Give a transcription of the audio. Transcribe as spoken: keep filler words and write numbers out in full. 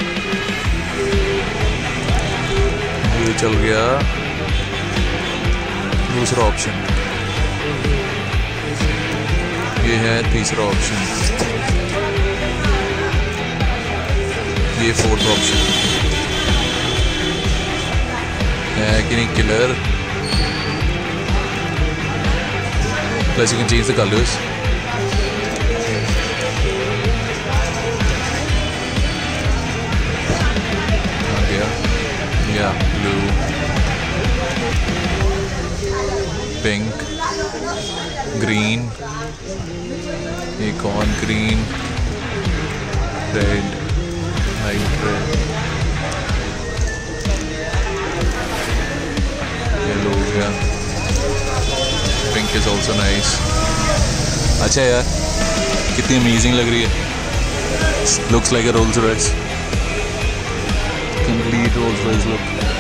ये चल गया दूसरा ऑप्शन, ये है तीसरा ऑप्शन, ये फोर्थ ऑप्शन है कि नहीं killer. Plus you can change the colours. आ गया या ब्लू, पिंक, ग्रीन, एक और green, red, light red, yellow हो गया, पिंक इज ऑल्सो नाइस। अच्छा यार, कितनी अमेजिंग लग रही है। Looks like a Rolls Royce, complete Rolls Royce look.